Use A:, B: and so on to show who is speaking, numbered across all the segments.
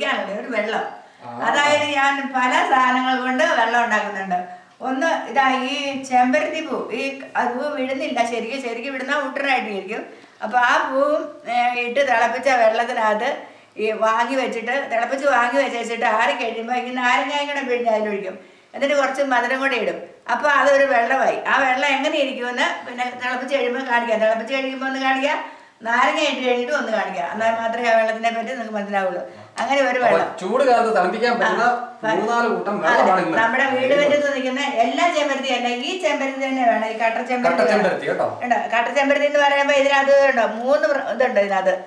A: ഒഴിക്കാനുള്ള ഒരു വെള്ളം. അതായത് ഞാൻ പല സാധനങ്ങൾ കൊണ്ട് വെള്ളം ഉണ്ടാക്കുന്നുണ്ട്. ഒന്ന് ഇതാ ഈ ചെമ്പരത്തി പൂ, ഈ പൂ വിടുന്നില്ല, ശരിക്കും വിടുന്ന ഉട്ടനായിട്ടിരിക്കും. അപ്പോൾ ആ പൂവും ഇട്ട് തിളപ്പിച്ച വെള്ളത്തിനകത്ത് ഈ വാങ്ങി വെച്ചിട്ട് ആറി കഴിയുമ്പോൾ ഈ നാരങ്ങായും കൂടെ പിഴിഞ്ഞ് അതിലൊഴിക്കും. എന്നിട്ട് കുറച്ച് മധുരം കൂടെ ഇടും. അപ്പോൾ അതൊരു വെള്ളമായി. ആ വെള്ളം എങ്ങനെ ഇരിക്കുമെന്ന് പിന്നെ തിളപ്പിച്ച് കഴിയുമ്പോൾ കാണിക്കാം. തിളപ്പിച്ച് കഴിയുമ്പോൾ ഒന്ന് കാണിക്കാം, നാരങ്ങ ഇട്ട് കഴിഞ്ഞിട്ട് ഒന്ന് കാണിക്കാം. എന്നാൽ മാത്രമേ ആ വെള്ളത്തിനെ പറ്റി നിങ്ങൾക്ക് മനസ്സിലാവുള്ളൂ. അങ്ങനെ ഒരു വെള്ളം
B: ചൂട് കാലത്ത് തിളപ്പിക്കാൻ പറ്റുന്ന 3-4 കൂട്ടം വെള്ളമാണ്.
A: നമ്മുടെ വീട് പറ്റത്ത് നിൽക്കുന്ന എല്ലാ ചെമ്പരത്തി അല്ല, ഈ ചെമ്പരത്തി തന്നെ വേണം. ഈ കട്ട ചെമ്പരത്തി കേട്ടോ. കട്ട ചെമ്പരത്തി എന്ന് പറയുമ്പോൾ ഇതിനകത്ത് ഉണ്ടോ 3 ഇതുണ്ട് ഇതിനകത്ത്.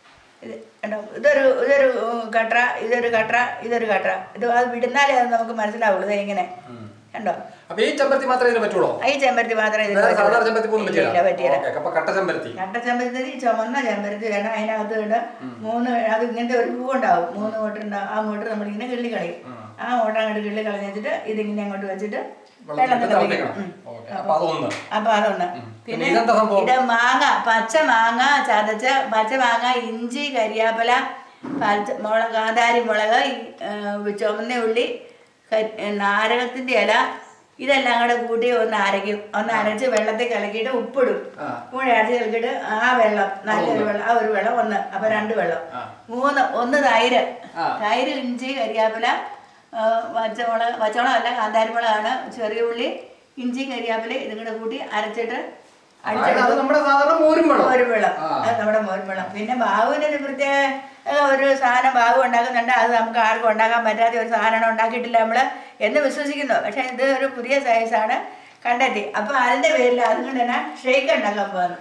A: ഇതൊരു കട്ട, ഇതൊരു കട്ട. ഇത് അത് വിടുന്നാലേ അത് നമുക്ക് മനസ്സിലാവുള്ളൂ. ഇങ്ങനെ കണ്ടോ.
B: അപ്പൊ ഈ ചെമ്പരത്തി മാത്രമേ ഇതിന് പറ്റുള്ളൂ? ഈ
A: ചെമ്പരത്തി മാത്രമേ
B: പറ്റില്ല. കട്ട ചെമ്പരത്തി
A: ചുമന്ന ചെമ്പരത്തി വേണം. അതിനകത്ത് 3 അത് ഇങ്ങനത്തെ ഒരു പൂ ഉണ്ടാവും. 3 മോട്ടറുണ്ടാവും. ആ മോട്ടർ നമ്മളിങ്ങനെ കിള്ളി കളയും. ആ മോട്ടർ അങ്ങോട്ട് കിള്ളി കളഞ്ഞിട്ട് ഇതിങ്ങനെ അങ്ങോട്ട് വെച്ചിട്ട് അപ്പൊ അതൊന്ന്. പിന്നെ ഇത് മാങ്ങ, പച്ചമാങ്ങ ചതച്ച പച്ചമാങ്ങ, ഇഞ്ചി, കരിയാപ്പല, കാന്താരി മുളക്, ചുവന്ന ഉള്ളി, നാരകത്തിന്റെ ഇല, ഇതെല്ലാം കൂടെ കൂട്ടി ഒന്ന് അരച്ച് വെള്ളത്തിൽ കലക്കിയിട്ട് ഉപ്പിടും. കൂടെ അരച്ച് കലക്കിയിട്ട് ആ വെള്ളം, നല്ലൊരു വെള്ളം, ആ ഒരു വെള്ളം ഒന്ന്. അപ്പൊ 2 വെള്ളം. 3 ഒന്ന് തൈര്, ഇഞ്ചി, കരിയാപ്പല, പച്ചമുളകല്ല കാന്താരിമുളകാണ്, ചെറിയ ഉള്ളി, ഇഞ്ചി, കരിയാപ്പല ഇതും കൂടെ കൂട്ടി അരച്ചിട്ട്
B: നമ്മുടെ മോരും
A: വെള്ളം. അത് നമ്മുടെ മോരും വെള്ളം. പിന്നെ ബാബുവിനൊരു പ്രത്യേക ഒരു സാധനം ബാബു ഉണ്ടാക്കുന്നുണ്ട്. അത് നമുക്ക് ആർക്കും ഉണ്ടാക്കാൻ പറ്റാത്ത ഒരു സാധനമാണ് ഉണ്ടാക്കിയിട്ടില്ല നമ്മൾ എന്ന് വിശ്വസിക്കുന്നു. പക്ഷെ ഇത് ഒരു പുതിയ സൈസാണ് കണ്ടെത്തി. അപ്പൊ അതിന്റെ പേരിൽ അതുകൊണ്ട് തന്നെ ഷേക്ക് ഉണ്ടാക്കാൻ പോകുന്നു.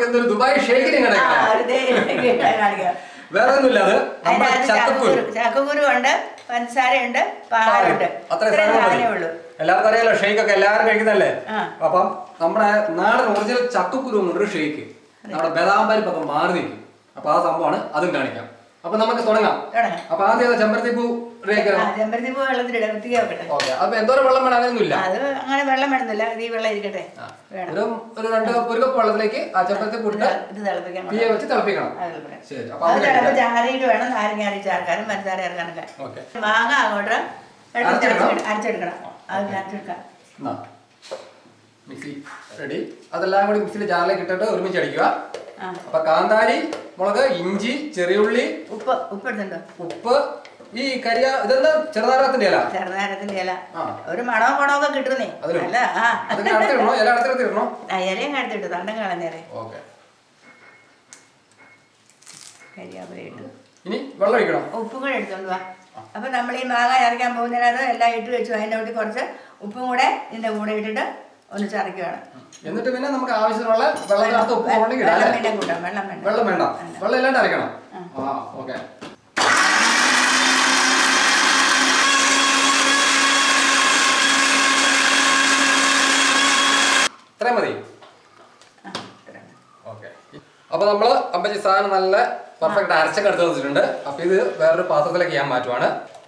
A: ചക്കക്കുരു ഉണ്ട്, പഞ്ചസാരയുണ്ട്, പാലുണ്ട്. ഉള്ളൂ.
B: എല്ലാവർക്കും അറിയാലോ ഷേക്കൊക്കെ എല്ലാവരും കഴിക്കുന്നല്ലേ. അപ്പം നമ്മുടെ നാടൻ ഒറിജിനൽ ചക്കക്കുരു കൊണ്ടൊരു ഷേക്ക് നമ്മുടെ ബദാം പരിപ്പൊക്കെ മാറി നിൽക്കും. അപ്പൊ ആ സംഭവമാണ്, അതും കാണിക്കാം. അപ്പൊ നമുക്ക് തുടങ്ങാം. അപ്പൊ ആദ്യം ചെമ്പരത്തി പൂ
A: വെള്ളത്തിലിടാം.
B: അപ്പൊ എന്തോരം വെള്ളം വേണം? അങ്ങനെയൊന്നുമില്ല,
A: അത് അങ്ങനെ വെള്ളം വേണമെന്നില്ല. ഈ വെള്ളം ഇരിക്കട്ടെ.
B: ഒരു 2 കപ്പ് വെള്ളത്തിലേക്ക് ആ ചെമ്പരത്തി പൂ തീയെ വെച്ച് തിളപ്പിക്കണം. ശരി.
A: ചാരയിട്ട് വേണം നാരങ്ങ ചേർക്കാനും പഞ്ചസാര ചേർക്കാനൊക്കെ. മാങ്ങ അങ്ങോട്ട് അരച്ചെടുക്കണം. അത് അരച്ചെടുക്കാം.
B: Mixie ready. അതെല്ലാം കൂടി മിക്സിയിൽ ജാറിലേക്ക് ഇട്ടിട്ട് ഒരുമിച്ച് അടിക്കുക. അപ്പൊ കാന്താരി മുളക്, ഇഞ്ചി, ചെറിയുള്ളി,
A: ഉപ്പ് എടുത്തുണ്ടോ?
B: ഉപ്പ്, ഈ ഇതെന്താ ചെറുനാരകത്തിന്റെ
A: ഇല. ഒരു മണമൊക്കെ കിട്ടുന്നേ. ഇലയും കടത്തിട്ടു തണ്ടം കളഞ്ഞേരെ. കരിയാപ്പല ഇട്ടു.
B: ഇനി വെള്ളം ഒഴിക്കണം.
A: ഉപ്പും കൂടെ എടുത്തോണ്ട് വാ. അപ്പൊ നമ്മൾ ഈ മാങ്ങ അരയ്ക്കാൻ പോകുന്നതിനകത്ത് എല്ലാം ഇട്ട് വെച്ചു. അതിൻ്റെ കൂട്ടി കുറച്ച് ഉപ്പും കൂടെ ഇതിന്റെ കൂടെ ഇട്ടിട്ട് ഒന്ന് ചതയ്ക്കുകയാണ്.
B: എന്നിട്ട് പിന്നെ നമുക്ക് ആവശ്യത്തിനുള്ള വെള്ളത്തിനകത്ത് ഉപ്പ്
A: വെള്ളം വേണ്ട.
B: വെള്ളം വേണ്ട, വെള്ളം ഇല്ലാണ്ട് അരയ്ക്കണം. ഓക്കെ. ഇത്രയും മതി. ഓക്കെ. അപ്പൊ നമ്മള് അമ്പച്ചി സാധനം നല്ല പെർഫെക്റ്റ് അരച്ചൊക്കെ എടുത്ത് വെച്ചിട്ടുണ്ട്. അപ്പൊ ഇത് വേറൊരു പാത്രത്തിലേക്ക് ഞാൻ മാറ്റുവാണ്.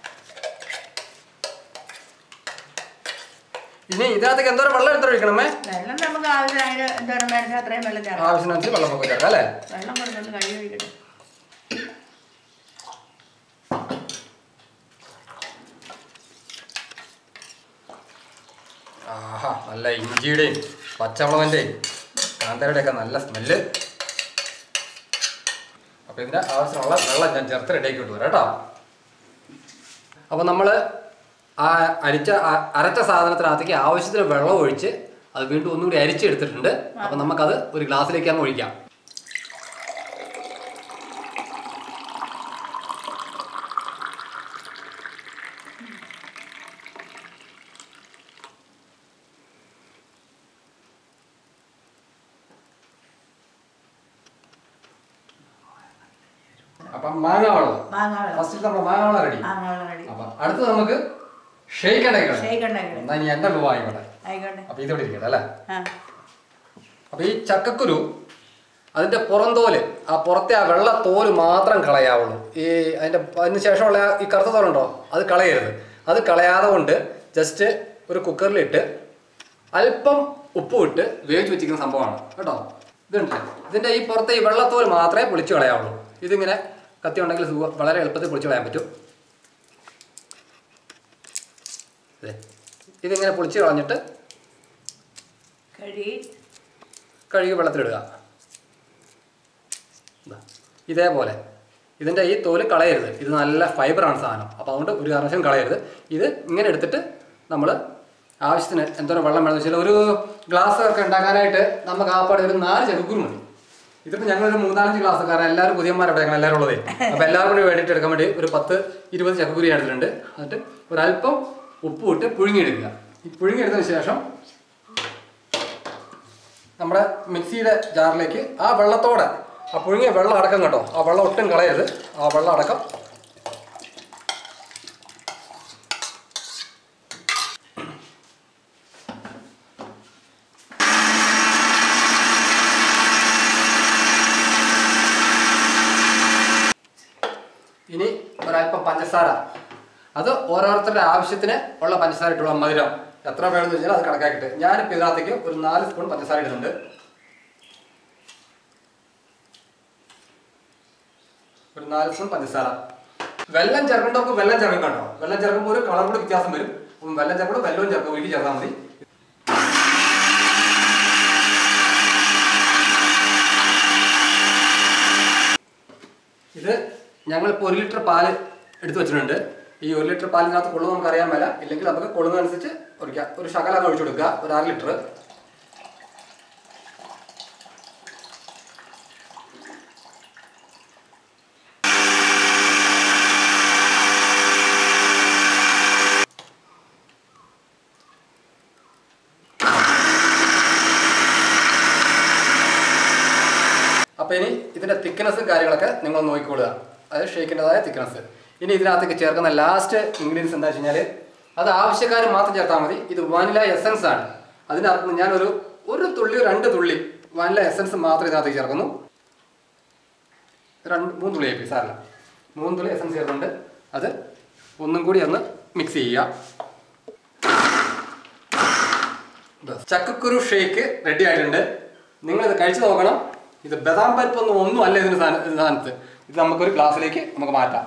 B: ഇനി ഇതിനകത്തേക്ക് എന്തോരം വെള്ളം എടുത്തൊഴിക്കണമേ?
A: വെള്ളം നമുക്ക്
B: ആവശ്യത്തിനനുസരിച്ച് വെള്ളം നമുക്ക് ചേർക്കാം അല്ലേ?
A: വെള്ളം കൊടുത്തൊന്ന് കഴുകി ഒഴിക്കട്ടെ.
B: ആഹാ, നല്ല ഇഞ്ചിയുടെയും പച്ചമുളകിന്റെയും കാന്താരിയുടെ ഒക്കെ നല്ല സ്മെല്ല്. അപ്പൊ ഇതിന്റെ ആവശ്യമുള്ള വെള്ളം ഞാൻ ചേർത്ത് റെഡിയാക്കി വിട്ടു വരാം കേട്ടോ. അപ്പൊ നമ്മള് ആ അരച്ച സാധനത്തിനകത്തേക്ക് ആവശ്യത്തിന് വെള്ളം ഒഴിച്ച് അത് വീണ്ടും ഒന്നുകൂടി അരിച്ചെടുത്തിട്ടുണ്ട്. അപ്പൊ നമുക്കത് ഒരു ഗ്ലാസ്സിലേക്ക് അങ്ങ് ഒഴിക്കാം. അപ്പൊ മാങ്ങ വെള്ളം ഫസ്റ്റ് നമ്മൾ മാങ്ങ വെള്ളം റെഡി. അപ്പൊ അടുത്ത് നമുക്ക് ഷേക്ക് ഉണ്ടാക്കണം. എന്നാ ഇനി എന്റെ രൂപ ആയിക്കോട്ടെ. അപ്പൊ ഇതോടെ ഇരിക്കട്ടെ അല്ലേ? അപ്പൊ ഈ ചക്കക്കുരു അതിന്റെ പുറംതോല്, ആ പുറത്തെ ആ വെള്ള തോല് മാത്രം കളയാവുള്ളൂ. അതിന് ശേഷമുള്ള ഈ കറുത്ത തോലുണ്ടോ, അത് കളയരുത്. അത് കളയാതെ കൊണ്ട് ജസ്റ്റ് ഒരു കുക്കറിലിട്ട് അല്പം ഉപ്പ് ഇട്ട് വേവിച്ച് വെച്ചിരിക്കുന്ന സംഭവമാണ് കേട്ടോ. ഇതുണ്ട്, ഇതിന്റെ ഈ പുറത്തെ ഈ വെള്ളത്തോല് മാത്രമേ പൊളിച്ച് കളയാവുള്ളൂ. ഇതിങ്ങനെ കത്തി ഉണ്ടെങ്കിൽ വളരെ എളുപ്പത്തിൽ പൊളിച്ച് കളയാൻ പറ്റും. ഇതിങ്ങനെ പൊളിച്ച് കളഞ്ഞിട്ട് കഴുകി വെള്ളത്തിലിടുക. ഇതേപോലെ ഇതിൻ്റെ ഈ തോല് കളയരുത്. ഇത് നല്ല ഫൈബറാണ് സാധനം. അപ്പോൾ അതുകൊണ്ട് ഒരു കാരണവശാലും കളയരുത്. ഇത് ഇങ്ങനെ എടുത്തിട്ട് നമ്മൾ ആവശ്യത്തിന് എന്തോരം വെള്ളം വേണമെന്ന് വെച്ചാൽ ഒരു ഗ്ലാസ് ഒക്കെ ഉണ്ടാക്കാനായിട്ട് നമുക്ക് ആപ്പാടെ ഒരു 4 ചക്കുക്കുരു മതി. ഇതിപ്പോൾ ഞങ്ങളൊരു 3-4 ഗ്ലാസ്സുകാരൻ എല്ലാവരും പുതിയന്മാരവിടെ ഞങ്ങൾ എല്ലാവരും ഉള്ളതേ. അപ്പോൾ എല്ലാവർക്കും കൂടി വേണ്ടിയിട്ട് എടുക്കാൻ വേണ്ടി ഒരു 10-20 ചക്കുക്കുരു എടുത്തിട്ടുണ്ട്. എന്നിട്ട് ഒരല്പം ഉപ്പ് ഇട്ട് പുഴുങ്ങിയെടുക്കുക. ഈ പുഴുങ്ങിയെടുത്തതിന് ശേഷം നമ്മുടെ മിക്സിയുടെ ജാറിലേക്ക് ആ വെള്ളത്തോടെ ആ പുഴുങ്ങിയ വെള്ളം അടക്കം കേട്ടോ, ആ വെള്ളം ഒട്ടും കളയരുത്. ആ വെള്ളം അടക്കം ഇനി ഒരല്പം പഞ്ചസാര. അത് ഓരോരുത്തരുടെ ആവശ്യത്തിന് ഉള്ള പഞ്ചസാര ഇട്ടുള്ള മധുരം എത്ര വേണമെന്ന് വെച്ചാൽ അത് കണക്കാക്കിയിട്ട് ഞാനിപ്പോൾ ഇതിനകത്തേക്ക് ഒരു 4 സ്പൂൺ പഞ്ചസാര ഇടുന്നുണ്ട്. ഒരു 4 സ്പൂൺ പഞ്ചസാര. വെള്ളം ചേർക്കേണ്ടവർക്ക് വെള്ളം ചേർക്കും കേട്ടോ. വെള്ളം ചേർക്കുമ്പോൾ ഒരു കളർ കൂടി വ്യത്യാസം വരും. വെള്ളം ചേർക്കുമ്പോൾ വെള്ളവും ചേർക്കും, ഒഴുകി ചേർത്താൽ മതി. ഇത് ഞങ്ങളിപ്പോൾ 1 ലിറ്റർ പാല് എടുത്തു വെച്ചിട്ടുണ്ട്. ഈ 1 ലിറ്റർ പാലിനകത്ത് കൊള്ളും നമുക്ക് അറിയാൻ മേല. ഇല്ലെങ്കിൽ നമുക്ക് കൊള്ളുന്നതനുസരിച്ച് ഒഴിക്കാം. ഒരു ശകലം ഒഴിച്ചു കൊടുക്കുക, ഒരു 1/2 ലിറ്റർ. അപ്പോൾ ഇനി ഇതിൻ്റെ തിക്നെസ്സും കാര്യങ്ങളൊക്കെ നിങ്ങൾ നോക്കിക്കൊള്ളുക. അത് ഷേക്കിൻ്റെതായ തിക്നെസ്. ഇനി ഇതിനകത്തേക്ക് ചേർക്കുന്ന ലാസ്റ്റ് ഇൻഗ്രീഡിയൻസ് എന്താ വെച്ച് കഴിഞ്ഞാൽ അത് ആവശ്യക്കാർ മാത്രം ചേർത്താൽ മതി. ഇത് വാനില എസൻസ് ആണ്. അതിനകത്ത് ഞാൻ ഒരു തുള്ളി 2 തുള്ളി വാനില എസൻസ് മാത്രം ഇതിനകത്തേക്ക് ചേർക്കുന്നു. 3 തുള്ളി ആയി സാറില്ല, 3 തുള്ളി എസൻസ് ചേർക്കുന്നുണ്ട്. അത് ഒന്നും കൂടി ഒന്ന് മിക്സ് ചെയ്യുക. ചക്കക്കുരു ഷേക്ക് റെഡി ആയിട്ടുണ്ട്. നിങ്ങളിത് കഴിച്ചു നോക്കണം. ഇത് ബദാം പരിപ്പൊന്നും ഒന്നും അല്ല ഇതിൻ്റെ സ്ഥാനത്ത്. ഇത് നമുക്കൊരു ഗ്ലാസ്സിലേക്ക് നമുക്ക് മാറ്റാം.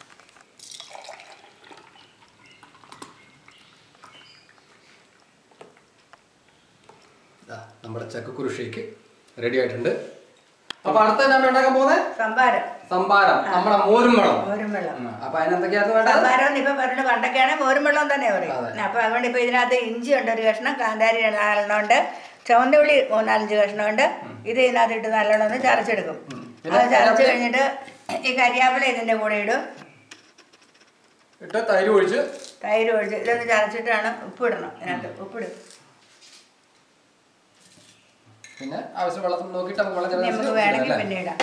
B: നമ്മുടെ ചക്കക്കുരു ഷേക്ക് റെഡി ആയിട്ടുണ്ട്. അപ്പൊ അടുത്ത ഞാൻ ഉണ്ടാക്കാൻ പോകുന്നത് സംഭാരം. നമ്മുടെ മോരും വെള്ളം. അപ്പൊ അതിനെന്തൊക്കെയായിരുന്നു വേണ്ടത്?
A: സംഭാരം ഇപ്പൊ പറഞ്ഞ പണ്ടൊക്കെയാണ് മോരും വെള്ളം തന്നെ പറയും. അപ്പൊ അതുകൊണ്ട് ഇപ്പൊ ഇതിനകത്ത് ഇഞ്ചി ഉണ്ട് 1 കഷ്ണം, കാന്താരി 4 ഉണ്ട്, ചുവന്നുള്ളി 3-4 കഷ്ണമുണ്ട്. ഇത് ഇതിനകത്ത് ഇട്ട് നല്ലോണം ഒന്ന് ചതച്ചെടുക്കും. അത് ചതച്ച് കഴിഞ്ഞിട്ട് ഈ കരിയാപ്പില ഇതിന്റെ കൂടെ ഇടും.
B: തൈര് ഒഴിച്ച്
A: ഇതൊന്ന് ചതച്ചിട്ടാണ് ഉപ്പിടണം. ഇതിനകത്ത് ഉപ്പിടും.
B: പിന്നെ ആവശ്യം വെള്ളം നോക്കിയിട്ട്
A: നമുക്ക് വേണമെങ്കിൽ പിന്നെ ഇടാം.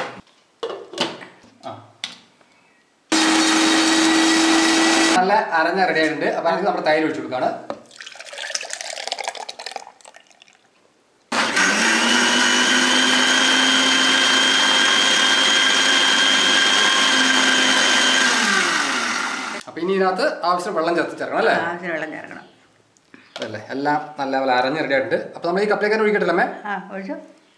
B: നല്ല അരഞ്ഞ റെഡി ആയിട്ടുണ്ട്. അപ്പൊ അതിന് നമ്മുടെ തൈര് ഒഴിച്ചു കൊടുക്കാണ്. അപ്പൊ ഇനി ഇതിനകത്ത് ആവശ്യം വെള്ളം ചേർക്കണം അല്ലേ?
A: ആവശ്യം വെള്ളം ചേർക്കണം
B: അല്ലേ? എല്ലാം നല്ല പോലെ അരഞ്ഞ് റെഡി ആയിട്ടുണ്ട്. അപ്പൊ നമ്മൾ ഈ കപ്പിലേക്ക് ഒഴിക്കട്ടില്ലമ്മേ?
A: ഒഴിച്ചു.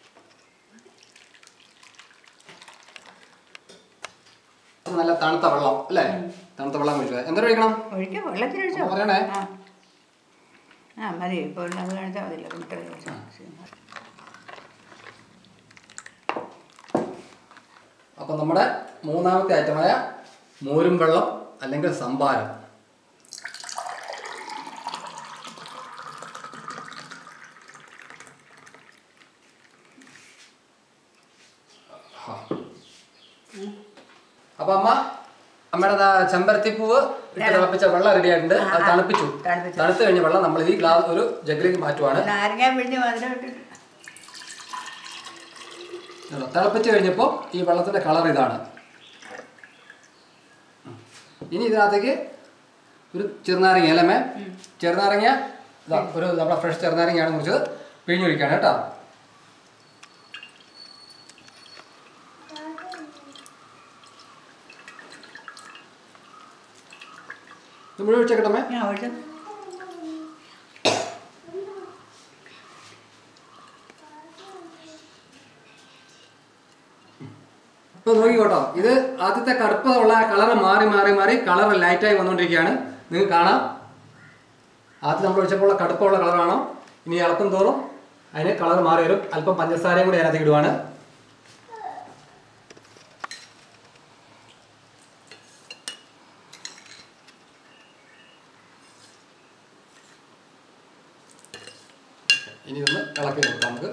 B: നല്ല തണുത്ത വെള്ളം അല്ലേ? തണുത്ത വെള്ളം ഒഴിച്ചു. എന്തായാലും ഒഴിക്കണം.
A: വെള്ളത്തിനൊഴിച്ചോ
B: പറയണേ.
A: മതി. ഇപ്പോൾ അത് കാണിച്ചാൽ മതിയല്ലോ.
B: അപ്പൊ നമ്മുടെ 3ാമത്തെ ഐറ്റമായ മോരും വെള്ളം അല്ലെങ്കിൽ സംഭാരം. അപ്പൊ അമ്മയുടെ ചെമ്പരത്തിപ്പൂവ് ഇട്ട് തിളപ്പിച്ച വെള്ളം റെഡി ആയിട്ടുണ്ട്. അത് തണുപ്പിച്ചു. തണുത്ത് കഴിഞ്ഞ വെള്ളം നമ്മൾ ഈ ഗ്ലാസ് ഒരു ജഗ്ഗിലേക്ക് മാറ്റുവാണ്. തിളപ്പിച്ച് കഴിഞ്ഞപ്പോൾ ഈ വെള്ളത്തിന്റെ കളർ ഇതാണ്. ഇനി ഇതിനകത്തേക്ക് ഒരു ചെറുനാരങ്ങ അല്ലേ? ചെറുനാരങ്ങ ഒരു നമ്മുടെ ഫ്രഷ് ചെറുനാരങ്ങയാണ് മുറിച്ചത്. പിഴിഞ്ഞൊഴിക്കാണ് കേട്ടോ. മുഴുവൻ ഒഴിച്ചേക്കട്ടമ്മേ. ഇപ്പൊ നോക്കിക്കോട്ടോ, ഇത് ആദ്യത്തെ കടുപ്പമുള്ള കളർ മാറി കളർ ലൈറ്റായി വന്നുകൊണ്ടിരിക്കുകയാണ്. നിങ്ങൾക്ക് കാണാം. ആദ്യം നമ്മൾ ഒഴിച്ചപ്പോൾ കടുപ്പമുള്ള കളറാണോ, ഇനി ഇളക്കും തോറും അതിന് കളർ മാറി വരും. അല്പം പഞ്ചസാരയും കൂടി അതിനകത്ത് ഇടുവാണ്. ഇനി ഒന്ന് ഇളക്കി നോക്കാം നമുക്ക്.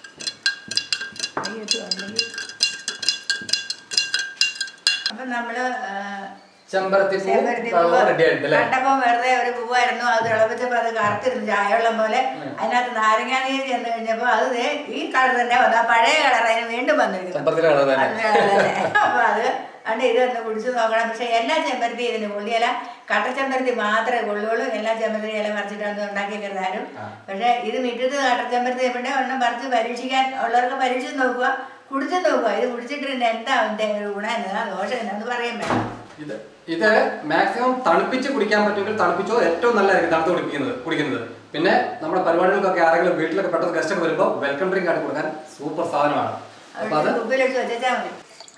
A: അപ്പൊ നമ്മള്
B: ചെമ്പരത്തി
A: കണ്ടപ്പോ വെറുതെ ഒരു പൂവായിരുന്നു. അത് തിളപ്പിച്ചപ്പോ അത് കറുത്തിരുന്നു ചായവെള്ളം പോലെ. അതിനകത്ത് നാരങ്ങാ നീര് ചെന്ന് കഴിഞ്ഞപ്പോ അത് ഈ കളർ തന്നെ വന്നു. ആ പഴയ കളർ അതിന് വീണ്ടും വന്നിരിക്കുന്നു. അപ്പൊ അത് അണ്ട് ഇതൊന്ന് കുടിച്ചു നോക്കണം. പക്ഷെ എല്ലാ ചെമ്പരത്തി ഇതിന് കൊള്ളിയല, കട്ട ചെമ്പരത്തി മാത്രമേ കൊള്ളുള്ളൂ. എല്ലാ ചെമ്പരത്തി ഇല പറിച്ചിട്ടൊന്നും ഉണ്ടാക്കി കരുതാനും. പക്ഷെ ഇത് മിറ്റത്ത് കട്ട ചെമ്പരത്തി പിന്നെ ഒരെണ്ണം പറിച്ച് പരീക്ഷിക്കാൻ ഉള്ളവർക്ക് പരീക്ഷിച്ച് നോക്കുക, കുടിച്ചു നോക്കുക. ഇത് കുടിച്ചിട്ട് എന്താ അതിന്റെ ഒരു ഗുണം എന്നതാ ദോഷം എന്നാന്ന് പറയാൻ വേണം.
B: ഇത് മാക്സിമം തണുപ്പിച്ച് കുടിക്കാൻ പറ്റുമെങ്കിൽ തണുപ്പിച്ചോ, ഏറ്റവും നല്ലതായിരിക്കും തണുത്ത് കുടിക്കുന്നത്. പിന്നെ നമ്മുടെ പരിപാടികൾക്കൊക്കെ ആരെങ്കിലും വീട്ടിലൊക്കെ പെട്ടെന്ന് ഗസ്റ്റ് ഒക്കെ വരുമ്പോൾ വെൽക്കം ഡ്രിങ്ക് ആയിട്ട് കൊടുക്കാൻ സൂപ്പർ സാധനമാണ്. അപ്പൊ അത്
A: ഉപ്പിലിട്ട് വെച്ചാൽ മതി.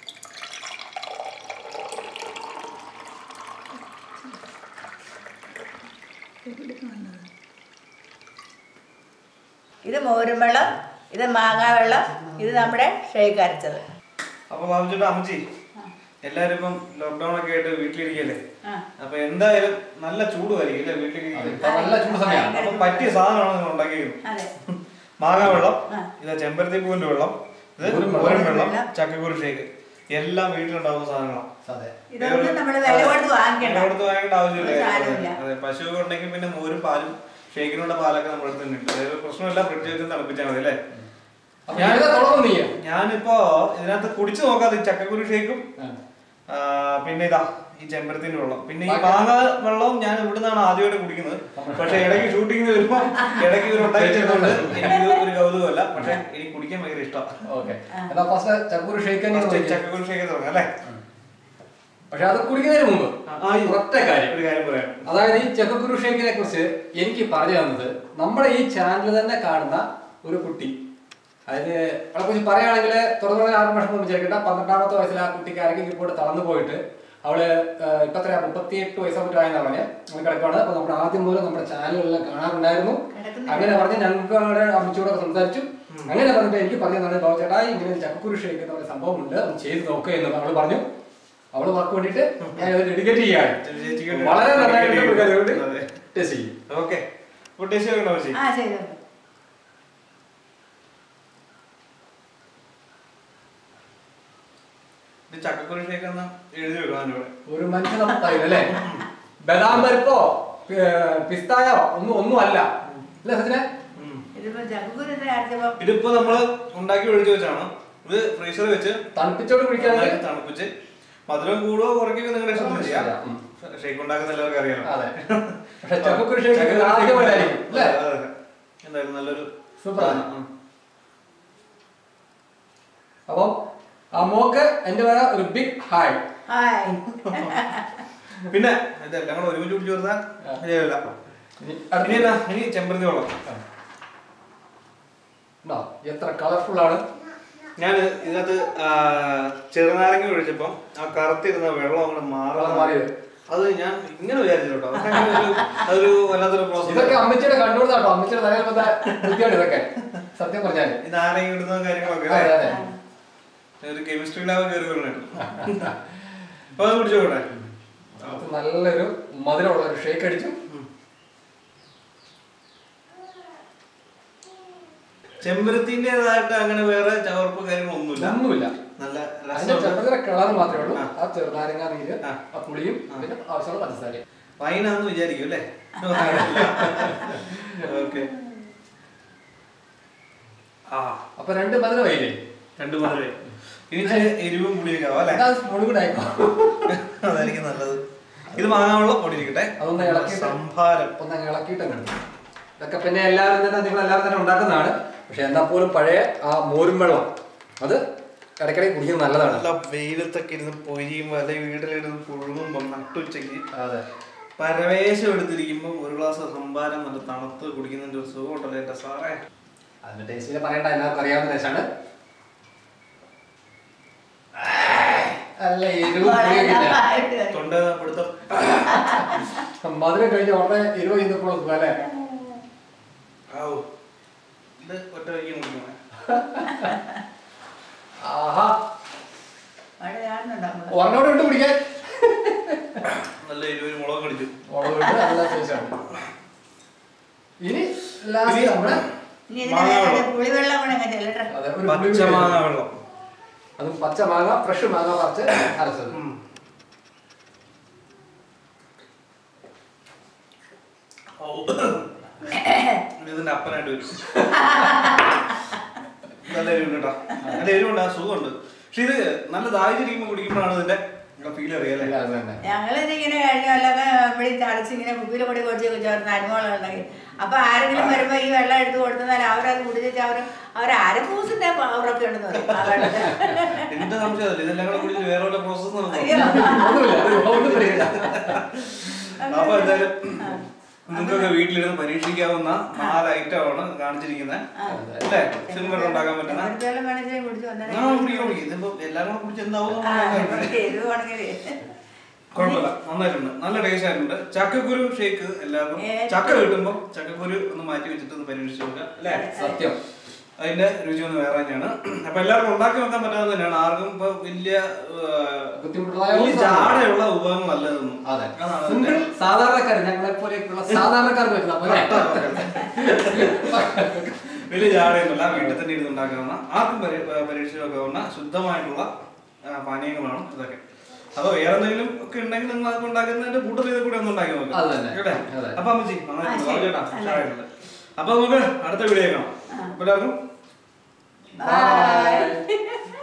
A: ഇത് മോരും വെള്ളം, ഇത് മാങ്ങാ വെള്ളം, ഇത് നമ്മുടെ ഷേക്ക് അരച്ചത്.
C: അപ്പൊ ബാബുചേട്ടാ, അമ്മച്ചി എല്ലാരും ഇപ്പം ലോക്ക്ഡൌൺ ഒക്കെ ആയിട്ട് വീട്ടിലിരിക്കല്ലേ, അപ്പൊ എന്തായാലും നല്ല ചൂടുമായിരിക്കും അല്ലേ വീട്ടിലിരിക്കും. അപ്പൊ പറ്റിയ സാധനമാണ് നിങ്ങൾ ഉണ്ടാക്കിയത്. മാങ്ങാ വെള്ളം, ഇത് ചെമ്പരത്തി പൂവിന്റെ വെള്ളം, ഇത് മോരും വെള്ളം, ചക്കക്കുരു ഷേക്ക്, എല്ലാം വീട്ടിലുണ്ടാവുന്ന സാധനങ്ങളാണ്.
A: കൊടുത്ത്
C: വാങ്ങേണ്ട ആവശ്യമില്ല. അതെ, പശു ഉണ്ടെങ്കിൽ പിന്നെ മോരും പാലും ഷേക്കിനുള്ള പാലൊക്കെ നമ്മുടെ അടുത്ത് കിട്ടും. അതായത് പ്രശ്നമില്ല, ഫ്രിഡ്ജ് വെച്ച് തിളപ്പിച്ചാൽ മതി അല്ലേ. ഞാനിപ്പോ ഇതിനകത്ത് കുടിച്ചു നോക്കാതെ ചക്കക്കുരു ഷേക്കും പിന്നെ ഇതാ ഈ ചെമ്പരത്തിന്റെ വെള്ളം, പിന്നെ ഈ മാങ്ങ വെള്ളവും ഞാൻ ഇവിടുന്നാണ് ആദ്യമായിട്ട് കുടിക്കുന്നത്. പക്ഷെ ഇടയ്ക്ക് ഷൂട്ടിങ്ങിന് വരുമ്പോ ഇടയ്ക്ക് ഒരു ഉണ്ടാക്കിയിട്ടുണ്ട്. എനിക്ക് ഒരു കൗതുകമല്ല, പക്ഷെ എനിക്ക് കുടിക്കാൻ ഭയങ്കര ഇഷ്ടമാണ്.
B: ചക്കക്കുരു ഷേക്ക്
C: തുടങ്ങാം അല്ലേ.
B: പക്ഷെ അത് കുടിക്കുന്നതിന് മുമ്പ് ഒറ്റ
C: ഒരു കാര്യം പറയാം.
B: അതായത് ഈ ചക്കക്കുരു ഷേക്കിനെ കുറിച്ച് എനിക്ക് പറഞ്ഞു തന്നത് നമ്മുടെ ഈ ചാനൽ തന്നെ കാണുന്ന ഒരു കുട്ടി. അതായത് അവളെ കുറിച്ച് പറയുകയാണെങ്കിൽ തുറന്നു 6 വർഷം മുമ്പ് വിചാരിക്കട്ടെ, 12ാമത്തെ വയസ്സിൽ ആ കുട്ടിക്ക് ആരെങ്കിലും ഇപ്പോൾ തളർന്നു പോയിട്ട് അവള് ഇപ്പൊ 38 വയസ്സോ മറ്റായെന്നാ പറഞ്ഞത്. അങ്ങനെ കിടക്കാണ്. അപ്പൊ നമ്മുടെ ആദ്യം മൂലം നമ്മുടെ ചാനലുകളെല്ലാം കാണാറുണ്ടായിരുന്നു. അങ്ങനെ പറഞ്ഞ് ഞങ്ങൾക്ക് അവിടെ അമ്മച്ചോടൊക്കെ സംസാരിച്ചു. അങ്ങനെ പറഞ്ഞിട്ട് എനിക്ക് പറഞ്ഞതാണ്, ബാബുചേട്ടാ ഇങ്ങനെ ചക്കക്കുരു ഷേക്ക് എന്ന സംഭവം ഉണ്ട്, അത് ചെയ്ത് നോക്കുക എന്ന് അവള് പറഞ്ഞു. അവള് വർക്ക് വേണ്ടിട്ട് ഞാൻ ഡെഡിക്കേറ്റ് ചെയ്യാണ്. വളരെ നന്നായിട്ട് ടെസ്റ്റ് ചെയ്യും.
C: ഓക്കെ, ചക്കക്കുരു ഷേക്ക് എന്ന എഴുതി വെക്കണം.
B: ഒരു മനുഷ്യനല്ലേ, ബദാം പരിപ്പോ പിസ്തായോ ഒന്നും അല്ല അല്ലേ സച്ചിനെ.
C: ഇതിപ്പോ നമ്മള് ഉണ്ടാക്കി ഒഴിച്ചു വെച്ചാണ്. ഇത് ഫ്രീസറിൽ വെച്ച്
B: തണുപ്പിച്ചോട് കുടിക്കുകയാണെങ്കിൽ
C: തണുപ്പിച്ച് മധുരം കൂടുകയോ കുറയ്ക്കുകയോ നിങ്ങളുടെ ഇഷ്ടം ചെയ്യാം. ഷേക്ക് ഉണ്ടാക്കുന്ന എല്ലാവർക്കും അറിയാം. എന്തായാലും നല്ലൊരു
B: സൂപ്പറാണ്. അപ്പം മോക്ക് എന്റെ വേറെ ഒരു ബിഗ് ഹായ്.
C: പിന്നെ ഇതെല്ലാം കൂടെ ഒരുമിച്ച് കുടിച്ചു കൊടുത്താൽ ഇനി ചെമ്പരത്തി വെള്ളം
B: എത്ര കളർഫുൾ ആണ്.
C: ഞാൻ ഇതിനകത്ത് ചെറുനാരങ്ങ ഒഴിച്ചപ്പം ആ കറുത്തിരുന്ന വെള്ളം അങ്ങനെ മാറിയത് അത് ഞാൻ ഇങ്ങനെ വിചാരിച്ചു കേട്ടോ. അതൊരു വല്ലാത്തൊരു പ്രോസസ്.
B: ഇതൊക്കെ അമ്മച്ചിയുടെ കണ്ടുകൊടുത്താട്ടോ, അമ്മച്ചിയുടെ തലയിൽ ഇതൊക്കെ സത്യം പറഞ്ഞാൽ
C: ഈ നാരങ്ങ ഇടുന്ന കാര്യങ്ങളൊക്കെ ഒരു കെമിസ്ട്രി ലാബ് കയറി വരണം. അപ്പൊ അത് കുടിച്ചോട്ടെ.
B: നല്ലൊരു മധുരമുള്ള ഒരു ഷേക്ക് അടിച്ചു.
C: ചെമ്പരത്തിൻ്റെതായിട്ട് അങ്ങനെ വേറെ ചവർപ്പ് കാര്യങ്ങളൊന്നുമില്ല. നല്ല
B: ചെമ്പരത്തിന്റെ കളർ മാത്രമേ ഉള്ളൂ. ആ ചെറുനാരങ്ങ നീര്, ആ പുളിയും പിന്നെ ആവശ്യമുള്ള പഞ്ചസാരയും.
C: വൈനാന്ന് വിചാരിക്കും അല്ലേ. ഓക്കെ,
B: അപ്പൊ 2 മധുരമായില്ലേ?
C: 2 മധുരമായി. ഇനി എരിവും പുളിയൊക്കെ ആവാം അല്ലേ. അതായിരിക്കും നല്ലത്. ഇത് മാങ്ങാനുള്ള പൊടി ഇരിക്കട്ടെ.
B: അതൊന്ന് ഇളക്കി
C: സംഭാരം
B: ഒന്ന് ഇളക്കിയിട്ട് കണ്ടു. ഇതൊക്കെ പിന്നെ എല്ലാവരും തന്നെ ഉണ്ടാക്കുന്നതാണ്. പക്ഷെ എന്നാൽ പോലും പഴയ ആ മോരും വെള്ളം അത് ഇടയ്ക്കിടയ്ക്ക് കുടിക്കുന്നത് നല്ലതാണ്.
C: നല്ല വെയിലത്തൊക്കെ ഇരുന്ന് പൊരിയുമ്പോൾ അല്ലെങ്കിൽ വീട്ടിലിരുന്ന് പുഴുങ്ങുമ്പോൾ നട്ടുച്ചയ്ക്ക് പരവേശം എടുത്തിരിക്കുമ്പോൾ ഒരു ഗ്ലാസ് സംഭാരം നല്ല തണുത്ത് കുടിക്കുന്നതിന്റെ ഒരു സുഖം ഉണ്ടല്ലോ എന്റെ സാറേ.
B: അതിന്റെ ടേസ്റ്റിൽ പറയണ്ട, എല്ലാവർക്കും അറിയാവുന്ന ടേസ്റ്റാണ്. മധുരം കഴിഞ്ഞ ഉടനെ 20 ഇന്നപ്പോൾ അല്ലേ? ആഹാ ഒരെണ്ണോടെ ഉണ്ട് കുടിക്കാൻ.
C: നല്ല മുളക് കടിച്ചു.
B: നല്ല ടേസ്റ്റാണ്. ഇനി ലാസ്റ്റ് നമ്മുടെ
C: പച്ചമാങ്ങ വെള്ളം.
B: അതും പച്ചമാങ്ങ ഫ്രഷ് മാങ്ങ പറിച്ച് അരച്ചത്.
C: ഇതിന്റെ അപ്പനായിട്ട് വരും. നല്ല എരിവുണ്ട് കേട്ടോ. നല്ല എരിവുണ്ട്, ആ സുഖമുണ്ട്. പക്ഷെ ഇത് നല്ല ദാഹിച്ചിരിക്കുമ്പോ കുടിക്കുമ്പോഴാണ് ഇതിന്റെ ഫീൽ അറിയാലേ.
A: ഞങ്ങളിതിങ്ങനെ കഴിഞ്ഞ കൊല്ലൊക്കെ ഇവിടെ തടച്ചിങ്ങനെ കുപ്പിയിൽ കൂടി കുറച്ച് ചേർന്ന് അനുഭവങ്ങളുണ്ടാക്കി. അപ്പൊ ആരെങ്കിലും വരുമ്പോ ഈ വെള്ളം എടുത്ത് കൊടുത്താൽ അവരത് കുടിച്ചിട്ട് അവർ അരപ്പൂസിന്റെ പവറൊക്കെ ഉണ്ടെന്ന് പറയും.
C: എന്റെ സംശയമല്ലേ ഇതെല്ലാം കൂടെ കുടിച്ച് വേറെ വല്ല പ്രോസസ് നടത്തും. അപ്പൊ എന്തായാലും നിങ്ങൾക്കൊക്കെ വീട്ടിലിരുന്ന് പരീക്ഷിക്കാവുന്ന 4 ഐറ്റമാണ് കാണിച്ചിരിക്കുന്നത് അല്ലേ? സിമ്പിൾ ഉണ്ടാക്കാൻ പറ്റുന്ന. ഇതിപ്പോ എല്ലാരും കൂടെ കുടിച്ച് എന്താവും കുഴപ്പമില്ല, നന്നായിട്ടുണ്ട്, നല്ല ടേസ്റ്റ് ആയിട്ടുണ്ട്. ചക്കക്കുരു ഷേക്ക് എല്ലാവർക്കും ചക്ക കിട്ടുമ്പോ ചക്കക്കുരു ഒന്ന് മാറ്റി വെച്ചിട്ട് ഒന്ന് പരീക്ഷിച്ച് നോക്കുക അല്ലേ?
B: സത്യം,
C: അതിന്റെ രുചി ഒന്ന് വേറെ തന്നെയാണ്. അപ്പൊ എല്ലാവർക്കും ഉണ്ടാക്കി വെക്കാൻ പറ്റാവുന്ന തന്നെയാണ്. ആർക്കും ഇപ്പൊ വലിയ ജാടയുള്ള ഉപകരണമല്ല ഇതൊന്നും.
B: സാധാരണക്കാർ ഞങ്ങളെ പോലെയൊക്കെയുള്ള സാധാരണക്കാർക്ക്
C: വലിയ ജാടയൊന്നുമില്ല. വീട്ടിൽ തന്നെ ഇരുന്ന് ഉണ്ടാക്കാവുന്ന ആർക്കും പരീക്ഷിച്ച് വെക്കാവുന്ന ശുദ്ധമായിട്ടുള്ള പാനീയങ്ങളാണ് ഇതൊക്കെ. അതോ വേറെ എന്തെങ്കിലും ഒക്കെ ഉണ്ടെങ്കിൽ നിങ്ങൾ അതൊക്കെ ഉണ്ടാക്കുന്നതിന്റെ കൂട്ടത്തിൽ കൂടെ ഒന്ന് ഉണ്ടാക്കി നോക്കാം. അപ്പൊ അമ്മച്ചി ചേട്ടാ അപ്പൊ നമുക്ക് അടുത്ത വീഡിയോ കാണാം. എല്ലാവർക്കും